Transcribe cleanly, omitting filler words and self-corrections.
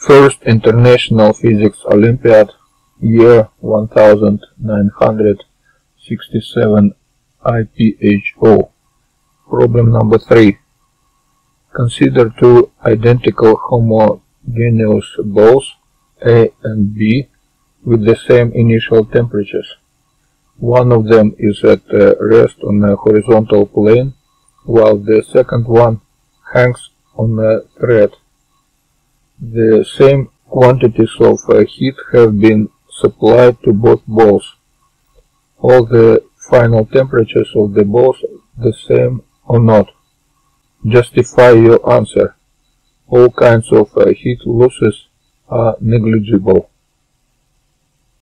First International Physics Olympiad, year 1967, IPHO. Problem number 3. Consider two identical homogeneous balls, A and B, with the same initial temperatures. One of them is at rest on a horizontal plane, while the second one hangs on a thread. The same quantities of heat have been supplied to both balls. All the final temperatures of the balls the same or not. Justify your answer. All kinds of heat losses are negligible.